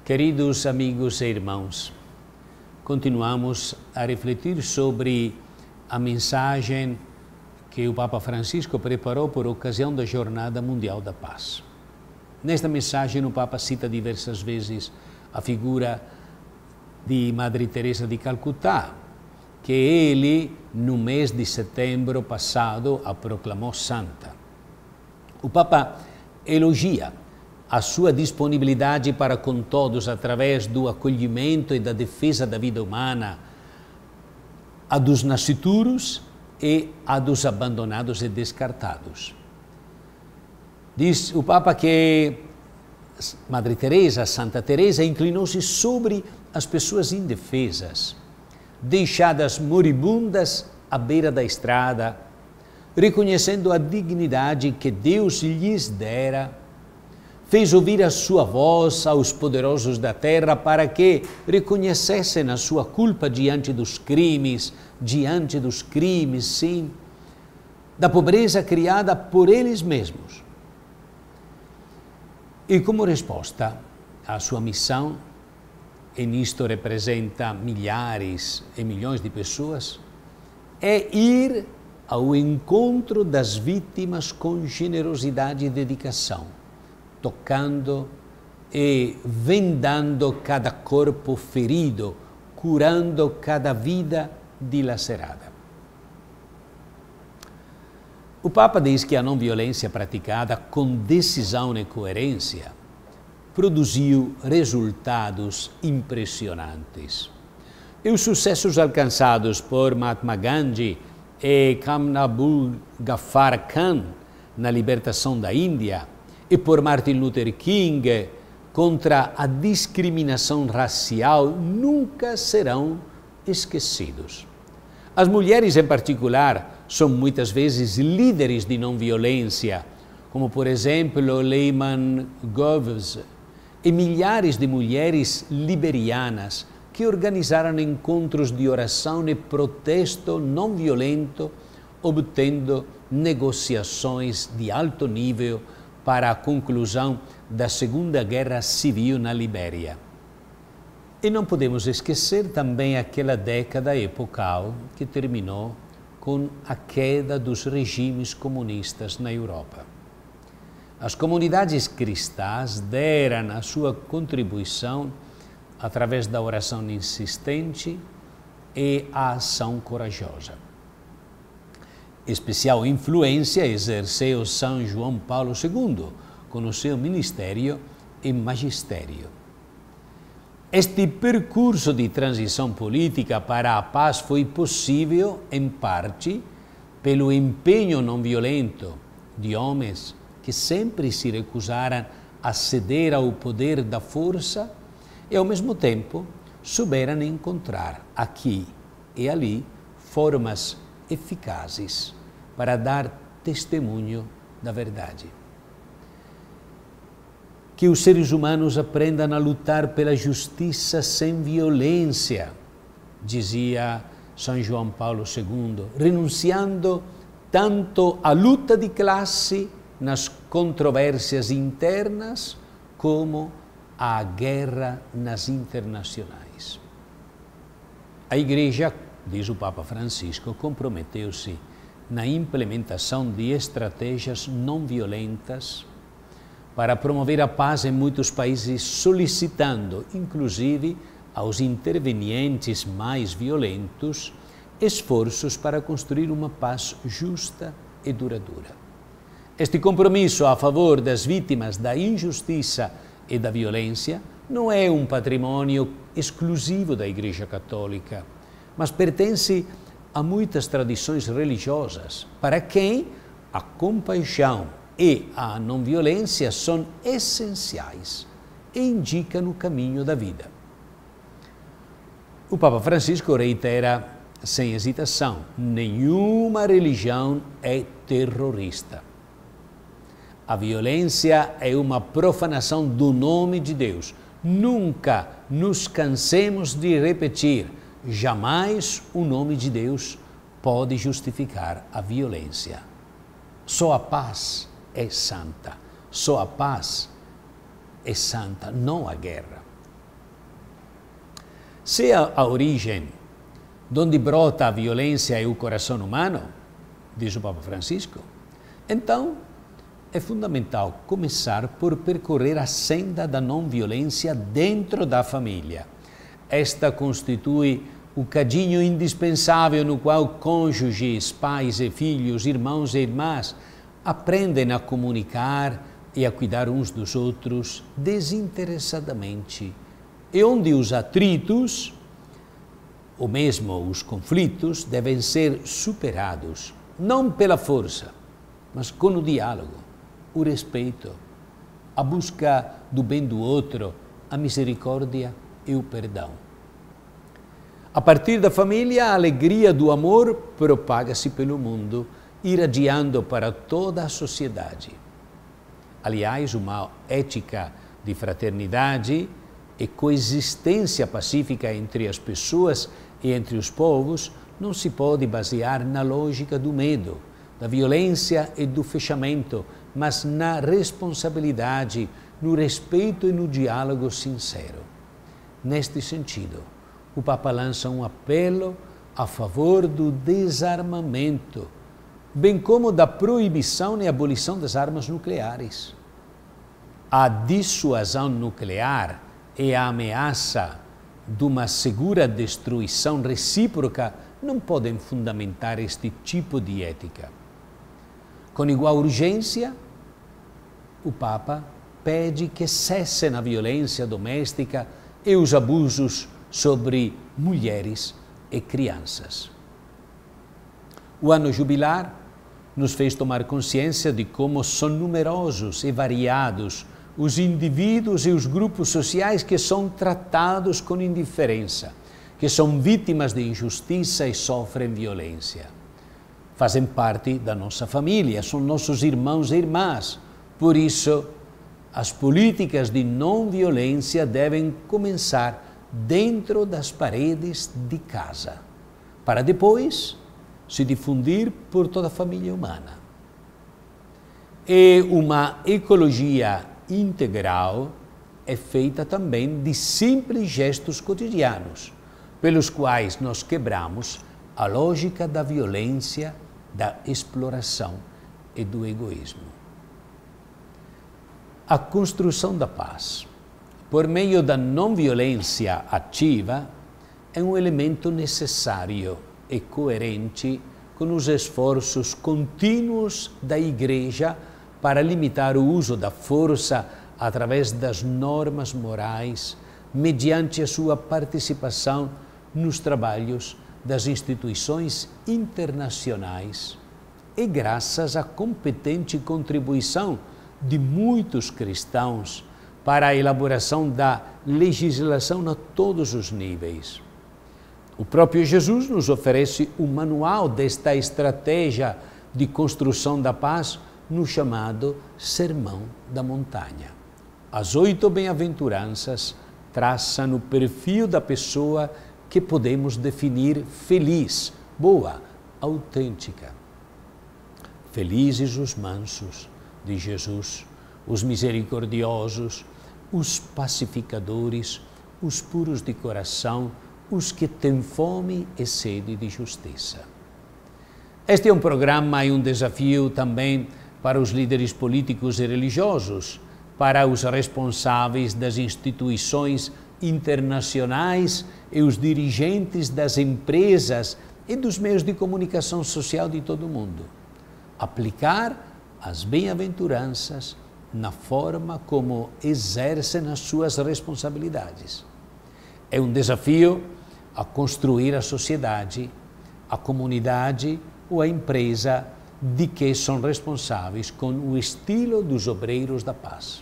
Queridos amigos e irmãos, continuamos a refletir sobre a mensagem que o Papa Francisco preparou por ocasião da Jornada Mundial da Paz. Nesta mensagem, o Papa cita diversas vezes a figura de Madre Teresa de Calcutá, que ele, no mês de setembro passado, a proclamou santa. O Papa elogia a sua disponibilidade para com todos através do acolhimento e da defesa da vida humana, a dos nascituros e a dos abandonados e descartados. Diz o Papa que Madre Teresa, Santa Teresa, inclinou-se sobre as pessoas indefesas, deixadas moribundas à beira da estrada, reconhecendo a dignidade que Deus lhes dera, fez ouvir a sua voz aos poderosos da terra para que reconhecessem a sua culpa diante dos crimes, sim, da pobreza criada por eles mesmos. E como resposta à sua missão, e nisto representa milhares e milhões de pessoas, é ir ao encontro das vítimas com generosidade e dedicação, tocando e vendando cada corpo ferido, curando cada vida dilacerada. O Papa diz que a não-violência praticada com decisão e coerência produziu resultados impressionantes. E os sucessos alcançados por Mahatma Gandhi e Kamnabul Ghaffar Khan na libertação da Índia e por Martin Luther King contra a discriminação racial nunca serão esquecidos. As mulheres, em particular, são muitas vezes líderes de não-violência, como, por exemplo, Lehman Govs e milhares de mulheres liberianas que organizaram encontros de oração e protesto não violento, obtendo negociações de alto nível para a conclusão da Segunda Guerra Civil na Libéria. E não podemos esquecer também aquela década epocal que terminou com a queda dos regimes comunistas na Europa. As comunidades cristãs deram a sua contribuição através da oração insistente e a ação corajosa. Especial influência exerceu São João Paulo II com o seu ministério e magistério. Este percurso de transição política para a paz foi possível, em parte, pelo empenho não violento de homens que sempre se recusaram a ceder ao poder da força e, ao mesmo tempo, souberam encontrar aqui e ali formas eficazes para dar testemunho da verdade. Que os seres humanos aprendam a lutar pela justiça sem violência, dizia São João Paulo II, renunciando tanto à luta de classe nas controvérsias internas como à guerra nas internacionais. A Igreja, diz o Papa Francisco, comprometeu-se na implementação de estratégias não violentas para promover a paz em muitos países, solicitando, inclusive, aos intervenientes mais violentos, esforços para construir uma paz justa e duradoura. Este compromisso a favor das vítimas da injustiça e da violência não é um patrimônio exclusivo da Igreja Católica, mas pertence a muitas tradições religiosas, para quem a compaixão e a não-violência são essenciais e indicam o caminho da vida. O Papa Francisco reitera, sem hesitação, nenhuma religião é terrorista. A violência é uma profanação do nome de Deus. Nunca nos cansemos de repetir, jamais o nome de Deus pode justificar a violência. Só a paz é santa. Só a paz é santa, não a guerra. Se a origem de onde brota a violência é o coração humano, diz o Papa Francisco, então é fundamental começar por percorrer a senda da não-violência dentro da família. Esta constitui o cadinho indispensável no qual cônjuges, pais e filhos, irmãos e irmãs aprendem a comunicar e a cuidar uns dos outros desinteressadamente, e onde os atritos, ou mesmo os conflitos, devem ser superados, não pela força, mas com o diálogo, o respeito, a busca do bem do outro, a misericórdia e o perdão. A partir da família, a alegria do amor propaga-se pelo mundo, irradiando para toda a sociedade. Aliás, uma ética de fraternidade e coexistência pacífica entre as pessoas e entre os povos não se pode basear na lógica do medo, da violência e do fechamento, mas na responsabilidade, no respeito e no diálogo sincero. Neste sentido, o Papa lança um apelo a favor do desarmamento, bem como da proibição e abolição das armas nucleares. A dissuasão nuclear e a ameaça de uma segura destruição recíproca não podem fundamentar este tipo de ética. Com igual urgência, o Papa pede que cessem a violência doméstica e os abusos sobre mulheres e crianças. O ano jubilar nos fez tomar consciência de como são numerosos e variados os indivíduos e os grupos sociais que são tratados com indiferença, que são vítimas de injustiça e sofrem violência. Fazem parte da nossa família, são nossos irmãos e irmãs. Por isso, as políticas de não-violência devem começar dentro das paredes de casa, para depois se difundir por toda a família humana. E uma ecologia integral é feita também de simples gestos cotidianos, pelos quais nós quebramos a lógica da violência, da exploração e do egoísmo. A construção da paz, por meio da não-violência ativa, é um elemento necessário e coerente com os esforços contínuos da Igreja para limitar o uso da força através das normas morais, mediante a sua participação nos trabalhos das instituições internacionais e graças à competente contribuição de muitos cristãos para a elaboração da legislação a todos os níveis. O próprio Jesus nos oferece o manual desta estratégia de construção da paz no chamado Sermão da Montanha. As 8 bem-aventuranças traçam o perfil da pessoa que podemos definir feliz, boa, autêntica. Felizes os mansos, de Jesus, os misericordiosos, os pacificadores, os puros de coração, os que têm fome e sede de justiça. Este é um programa e um desafio também para os líderes políticos e religiosos, para os responsáveis das instituições internacionais e os dirigentes das empresas e dos meios de comunicação social de todo o mundo. Aplicar as bem-aventuranças na forma como exercem as suas responsabilidades. É um desafio a construir a sociedade, a comunidade ou a empresa de que são responsáveis com o estilo dos obreiros da paz.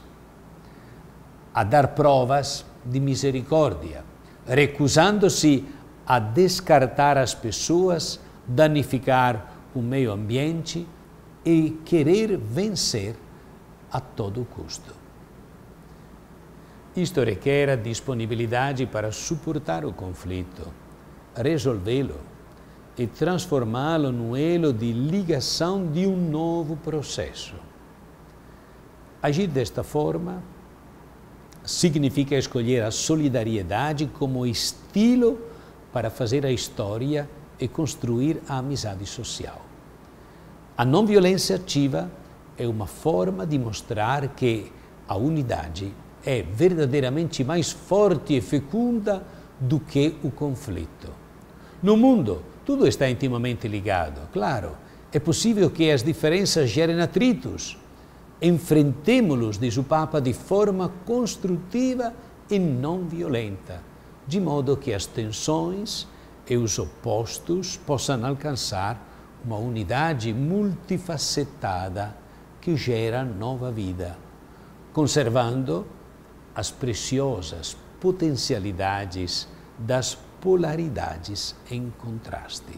A dar provas de misericórdia, recusando-se a descartar as pessoas, danificar o meio ambiente e querer vencer a todo custo. Isto requer a disponibilidade para suportar o conflito, resolvê-lo e transformá-lo no elo de ligação de um novo processo. Agir desta forma significa escolher a solidariedade como estilo para fazer a história e construir a amizade social. A não violência ativa é uma forma de mostrar que a unidade é verdadeiramente mais forte e fecunda do que o conflito. No mundo, tudo está intimamente ligado. Claro, é possível que as diferenças gerem atritos. Enfrentemo-los, diz o Papa, de forma construtiva e não violenta, de modo que as tensões e os opostos possam alcançar uma unidade multifacetada que gera nova vida, conservando as preciosas potencialidades das polaridades em contraste.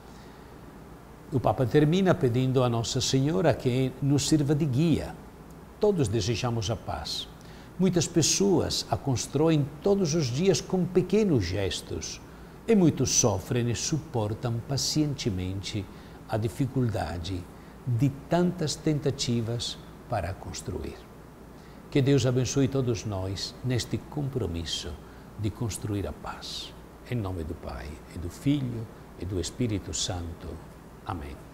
O Papa termina pedindo a Nossa Senhora que nos sirva de guia. Todos desejamos a paz. Muitas pessoas a constroem todos os dias com pequenos gestos e muitos sofrem e suportam pacientemente a dificuldade de tantas tentativas para a construir. Que Deus abençoe todos nós neste compromisso de construir a paz. Em nome do Pai, e do Filho, e do Espírito Santo. Amém.